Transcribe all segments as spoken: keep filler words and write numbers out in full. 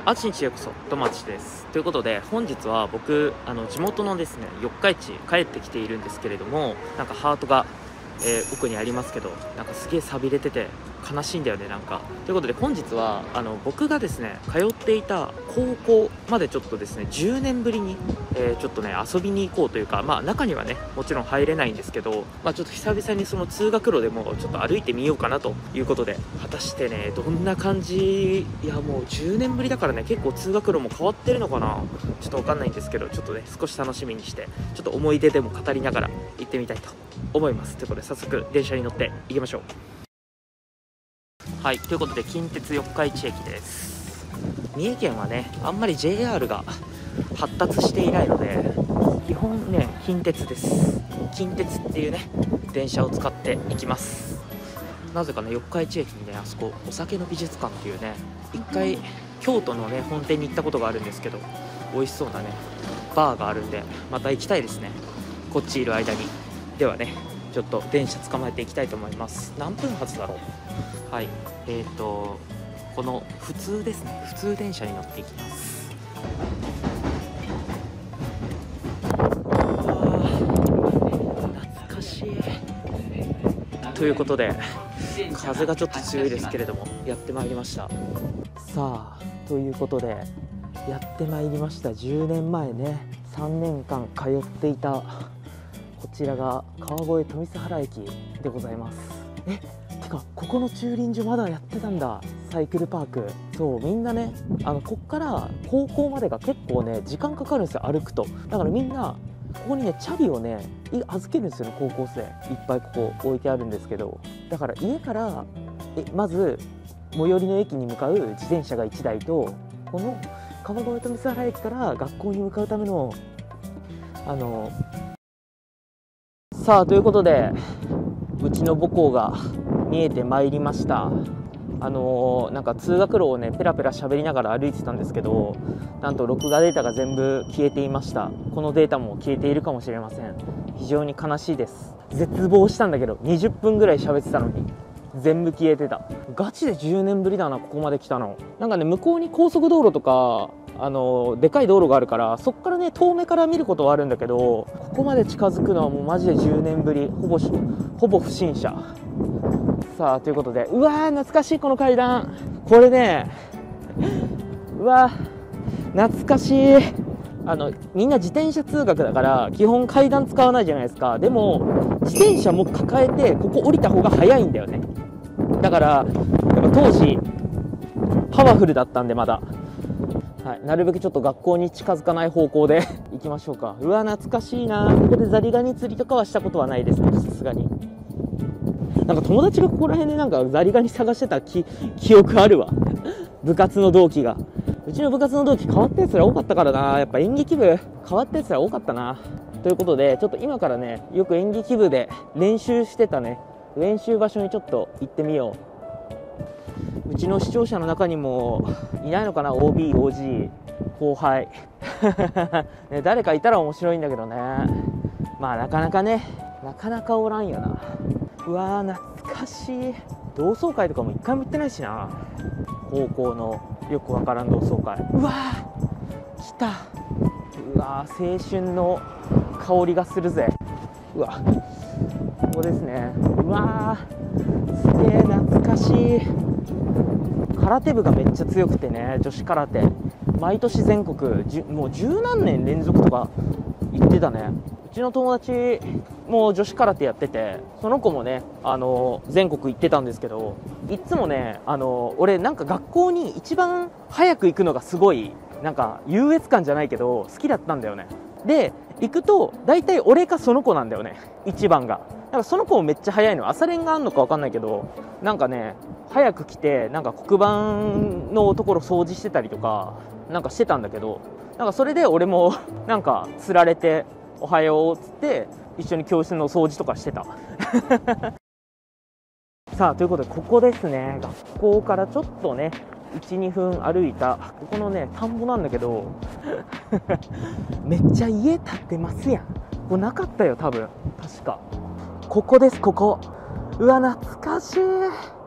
あちにちへようこそ、とまちです。ということで、本日は僕、あの地元のですね、四日市帰ってきているんですけれども、なんかハートが、えー奥にありますけど、なんかすげえ寂れてて悲しいんだよね、なんか。ということで、本日はあの僕がですね、通っていた高校までちょっとですね、じゅうねんぶりに、えーちょっとね、遊びに行こうというか、まあ中にはね、もちろん入れないんですけど、まあちょっと久々にその通学路でもちょっと歩いてみようかなということで、果たしてね、どんな感じ、いやもうじゅうねんぶりだからね、結構通学路も変わってるのかな、ちょっとわかんないんですけど、ちょっとね、少し楽しみにして、ちょっと思い出でも語りながら行ってみたいと思います。ということで、早速電車に乗って行きましょう。はい、ということで近鉄四日市駅です。三重県はね、あんまり ジェイアール が発達していないので、基本ね、近鉄です。近鉄っていうね、電車を使って行きます。なぜかね、四日市駅にね、あそこお酒の美術館っていうね、一回京都のね、本店に行ったことがあるんですけど、美味しそうなね、バーがあるんで、また行きたいですね、こっちいる間に。ではね、ちょっと電車捕まえていきたいと思います。何分発だろう。はい、えーとこの普通ですね、普通電車に乗っていきます。懐かしい。ということで、風がちょっと強いですけれども、やってまいりました。さあ、ということでやってまいりました。じゅうねんまえね、さんねんかん通っていたこちらが川越富須原駅でございます。えてか、ここの駐輪場まだやってたんだ、サイクルパーク。そう、みんなね、あのこっから高校までが結構ね、時間かかるんですよ、歩くと。だからみんなここにね、チャリをね預けるんですよね、高校生いっぱいここ置いてあるんですけど。だから家からえまず最寄りの駅に向かう自転車がいちだいと、この川越富須原駅から学校に向かうためのあのさあ、ということで、うちの母校が見えてまいりました。あのー、なんか通学路をね、ペラペラ喋りながら歩いてたんですけど、なんと録画データが全部消えていました。このデータも消えているかもしれません。非常に悲しいです。絶望したんだけど、にじゅっぷんぐらい喋ってたのに全部消えてた。ガチでじゅうねんぶりだな、ここまで来たの。なんかね、向こうに高速道路とかあのでかい道路があるから、そっからね、遠目から見ることはあるんだけど、ここまで近づくのはもうマジでじゅうねんぶり、ほぼほぼ不審者。さあ、ということで、うわー懐かしい、この階段。これね、うわー懐かしい。あのみんな自転車通学だから基本階段使わないじゃないですか。でも自転車も抱えてここ降りた方が早いんだよね。だからやっぱ当時パワフルだったんで、まだ、はい、なるべくちょっと学校に近づかない方向で行きましょうか。うわ懐かしいな。ここでザリガニ釣りとかはしたことはないですね、さすがに。なんか友達がここら辺でなんかザリガニ探してた 記, 記憶あるわ部活の同期が。うちの部活の同期変わったやつら多かったからな。やっぱ演劇部変わったやつら多かったな。ということで、ちょっと今からね、よく演劇部で練習してたね、練習場所にちょっと行ってみよう。うちの視聴者の中にもいないのかな、 オービー、オージー、後輩ね、誰かいたら面白いんだけどね。まあなかなかね、なかなかおらんよな。うわー懐かしい。同窓会とかも一回も行ってないしな、高校のよくわからん同窓会。うわー来た。うわー青春の香りがするぜ。うわここですね。うわーすげえ懐かしい。空手部がめっちゃ強くてね、女子空手毎年全国じゅもう十何年連続とか行ってたね。うちの友達も女子空手やってて、その子もね、あの全国行ってたんですけど、いつもね、あの俺なんか学校に一番早く行くのがすごいなんか優越感じゃないけど好きだったんだよね。で行くと大体俺かその子なんだよね、一番が。なんかその子もめっちゃ早いの。朝練があんのか分かんないけど、なんかね早く来て、なんか黒板のところ掃除してたりとかなんかしてたんだけど、なんかそれで俺もなんか釣られておはようっつって一緒に教室の掃除とかしてたさあ、ということでここですね。学校からちょっとね いち、にふん歩いたここのね田んぼなんだけどめっちゃ家建ってますやん。これなかったよ多分、確か。ここです、ここ。うわ懐かしい。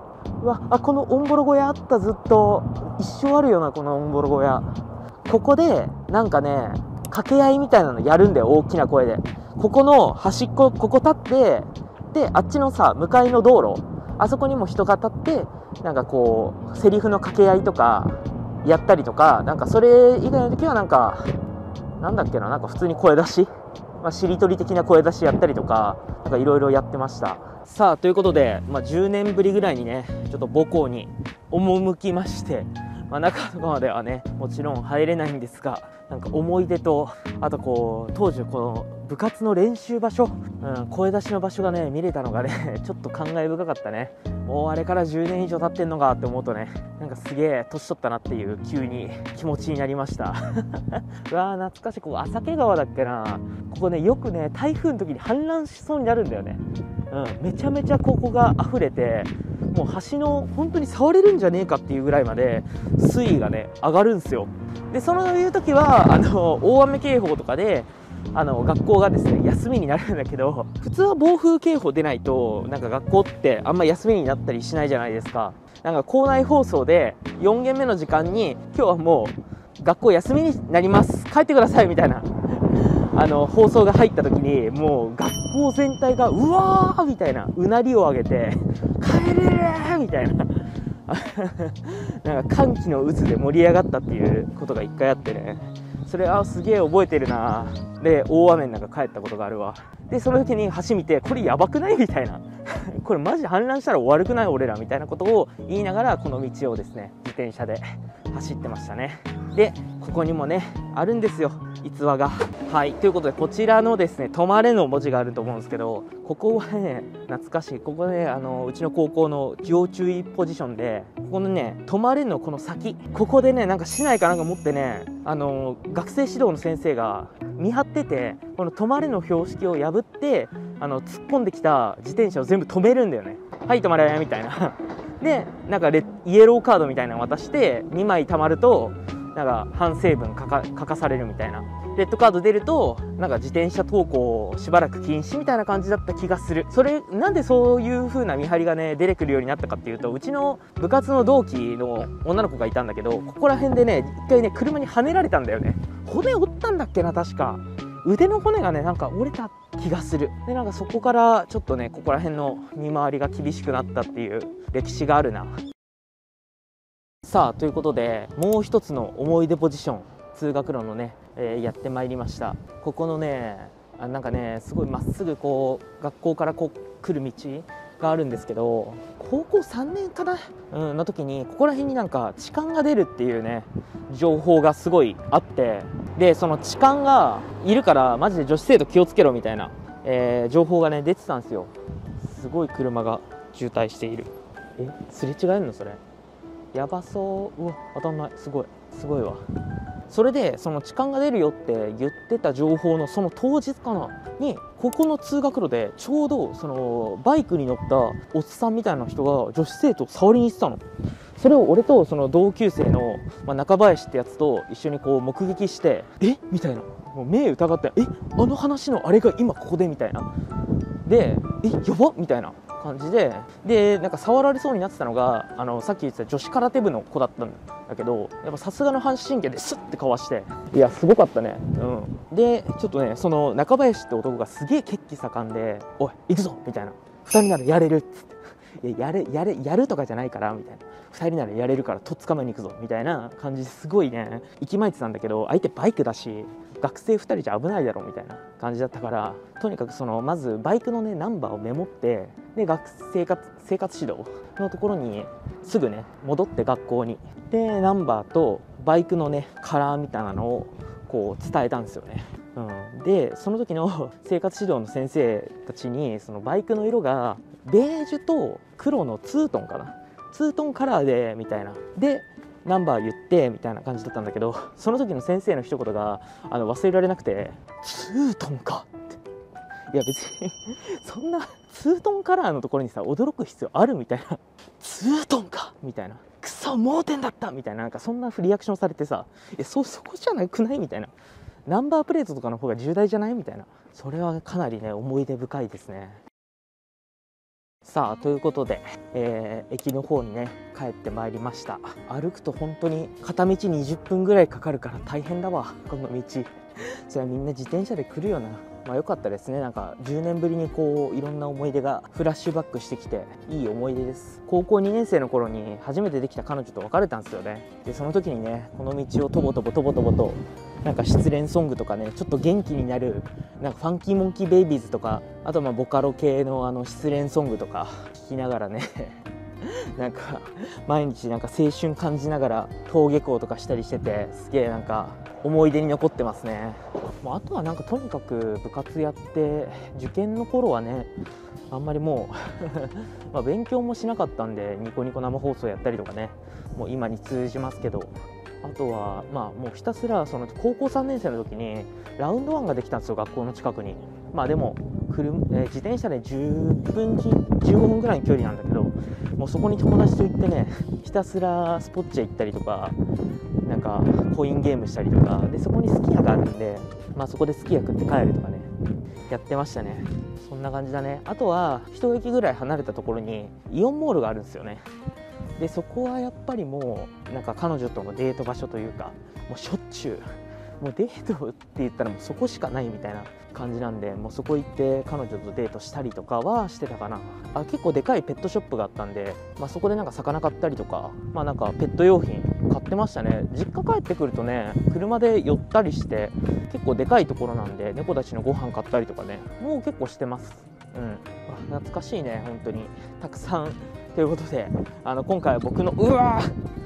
うわあ、このオンボロ小屋あった。ずっと一生あるよな、このオンボロ小屋。ここでなんかね掛け合いみたいなのやるんだよ、大きな声で。ここの端っこ、ここ立って、であっちのさ向かいの道路、あそこにも人が立って、なんかこうセリフの掛け合いとかやったりとか、なんかそれ以外の時はなんかなんだっけな、なんか普通に声出し、まあ、しりとり的な声出しやったりとか、なんかいろいろやってました。さあということで、まあ、じゅうねんぶりぐらいにねちょっと母校に赴きまして、まあ、中とかまではねもちろん入れないんですが、なんか思い出と、あとこう当時この部活の練習場所、うん、声出しの場所がね見れたのがねちょっと感慨深かったね。もうあれからじゅうねん以上経ってんのかって思うとね、なんかすげえ年取ったなっていう急に気持ちになりましたうわー懐かしい。ここ朝毛川だっけな、ここねよくね台風の時に氾濫しそうになるんだよね。うん、めちゃめちゃここが溢れて、もう橋の本当に触れるんじゃねえかっていうぐらいまで水位がね上がるんですよ。でそのいう時はあの大雨警報とかであの学校がですね休みになるんだけど、普通は暴風警報出ないとなんか学校ってあんま休みになったりしないじゃないですか。なんか校内放送でよん限目の時間に今日はもう学校休みになります、帰ってくださいみたいなあの放送が入った時に、もう学校全体がうわーみたいなうなりを上げて帰れるみたいななんか歓喜の渦で盛り上がったっていうことが一回あってね、それはすげえ覚えてるな。で大雨の中帰ったことがあるわ。でその時に橋見て、これやばくないみたいなこれマジ氾濫したら終わるくない俺らみたいなことを言いながら、この道をですね自転車で走ってましたね。でここにもねあるんですよ逸話が。はい、ということでこちらのですね止まれの文字があると思うんですけど、ここはね懐かしい。ここねあのうちの高校の要注意ポジションで、ここのね止まれのこの先、ここでねなんか市内かなんか持ってね、あの学生指導の先生が見張ってて、この止まれの標識を破ってあの突っ込んできた自転車を全部止めるんだよね。はい止まれみたいなでなんかレイエローカードみたいなの渡して、にまい貯まるとなんか反省文書か書かされるみたいな。レッドカード出るとなんか自転車登校しばらく禁止みたいな感じだった気がする。それなんでそういう風な見張りがね出てくるようになったかっていうと、うちの部活の同期の女の子がいたんだけど、ここら辺でね一回ね車にはねられたんだよね。骨折ったんだっけな、確か腕の骨がねなんか折れた気がする。でなんかそこからちょっとねここら辺の見回りが厳しくなったっていう歴史があるな。さあということで、もう一つの思い出ポジション、通学路のね、えー、やってまいりました。ここのねあなんかねすごいまっすぐこう学校からこう来る道があるんですけど、高校さんねんかな、うん、の時にここら辺になんか痴漢が出るっていうね情報がすごいあって、でその痴漢がいるからマジで女子生徒気をつけろみたいな、えー、情報がね出てたんですよ。すごい車が渋滞している。えすれ違えるのそれ、やばそう。うわ当たんない。すごいすごいわ。それでその痴漢が出るよって言ってた情報のその当日かなに、ここの通学路でちょうどそのバイクに乗ったおっさんみたいな人が女子生徒を触りに行ってたの。それを俺とその同級生の、まあ、中林ってやつと一緒にこう目撃して、えみたいな、もう目疑って、えあの話のあれが今ここでみたいな、でえやばみたいな感じで、でなんか触られそうになってたのがあのさっき言ってた女子空手部の子だったんだけど、やっぱさすがの反射神経でスッてかわして、いやすごかったね。うんでちょっとねその中林って男がすげえ血気盛んで、おい行くぞみたいな、ふたりならやれるっつって、いややれやれやるとかじゃないからみたいな、ふたりならやれるからとっ捕まえに行くぞみたいな感じですごいね息巻いてたんだけど、相手バイクだし学生ふたりじゃ危ないだろうみたいな感じだったから、とにかくそのまずバイクのねナンバーをメモって、で学生活生活指導のところにすぐね戻って学校に、でナンバーとバイクのねカラーみたいなのをこう伝えたんですよね。うん、でその時の生活指導の先生たちに、そのバイクの色がベージュと黒のツートンかな、ツートンカラーでみたいな、でナンバー言ってみたいな感じだったんだけど、その時の先生の一言があの忘れられなくて、ツートンかって、いや別にそんなツートンカラーのところにさ驚く必要あるみたいな、ツートンかみたいな、クソ盲点だったみたいな、なんかそんなリアクションされてさ、いや そ, そこじゃなくないみたいな、ナンバープレートとかの方が重大じゃないみたいな、それはかなりね思い出深いですね。 さあということで、えー、駅の方にね帰ってまいりました。歩くと本当に片道にじゅっぷんぐらいかかるから大変だわこの道。それはみんな自転車で来るよな。まあ良かったですね。なんかじゅうねんぶりにこういろんな思い出がフラッシュバックしてきていい思い出です。高校にねん生の頃に初めてできた彼女と別れたんですよね。でその時にねこの道をとぼとぼとぼとぼとなんか失恋ソングとかね、ちょっと元気になるなんかファンキーモンキーベイビーズとか、あとまあボカロ系のあの失恋ソングとか聴きながらねなんか毎日なんか青春感じながら登下校とかしたりしてて、すげえなんか思い出に残ってますね。あとはなんかとにかく部活やって、受験の頃はねあんまりもうまあ勉強もしなかったんでニコニコ生放送やったりとかね、もう今に通じますけど、あとはまあもうひたすらその高校さんねん生の時にラウンドワンができたんですよ、学校の近くに。まあでも車、えー、自転車でじゅっぷんじゅうごふんぐらいの距離なんだけど、もうそこに友達と行ってね、ひたすらスポッチャ行ったりとか、なんかコインゲームしたりとかで、そこにすき家があるんで、まあ、そこですき家食って帰るとかねやってましたね。そんな感じだね。あとは一駅ぐらい離れたところにイオンモールがあるんですよね。でそこはやっぱりもうなんか彼女とのデート場所というか、もうしょっちゅうもうデートって言ったらもうそこしかないみたいな感じなんで、もうそこ行って彼女とデートしたりとかはしてたかな。あ、結構でかいペットショップがあったんで、まあ、そこでなんか魚買ったりとか、まあなんかペット用品買ってましたね。実家帰ってくるとね車で寄ったりして、結構でかいところなんで猫たちのご飯買ったりとかね、もう結構してます。うん、懐かしいね本当にたくさん。ということで、あの今回は僕のうわ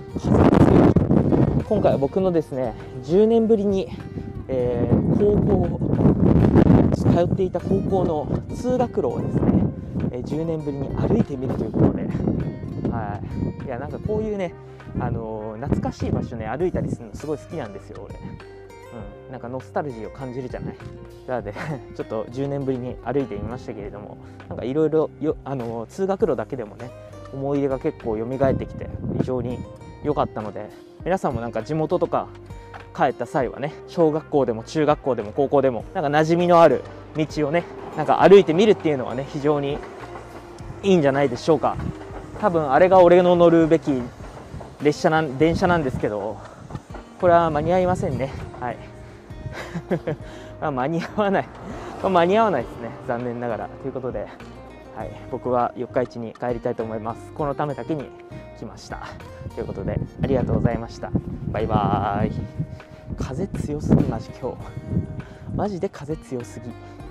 ー今回は僕のですねじゅうねんぶりに、えー、高校通っていた高校の通学路をですね、えー、じゅうねんぶりに歩いてみるということで、はい、いやなんかこういうね、あのー、懐かしい場所ね歩いたりするのすごい好きなんですよ俺。うん、なんかノスタルジーを感じるじゃない。なのでちょっとじゅうねんぶりに歩いてみましたけれども、なんかいろいろ通学路だけでもね思い出が結構蘇ってきて非常に良かったので、皆さんもなんか地元とか帰った際はね、小学校でも中学校でも高校でもなんか馴染みのある道をねなんか歩いてみるっていうのはね非常にいいんじゃないでしょうか。多分あれが俺の乗るべき列車なん電車なんですけど、これは間に合いませんね。はい間に合わない間に合わないですね、残念ながら。ということで、はい、僕は四日市に帰りたいと思います。このためだけに来ました。ということでありがとうございました。バイバーイ。風強すぎマジ今日マジで風強すぎ。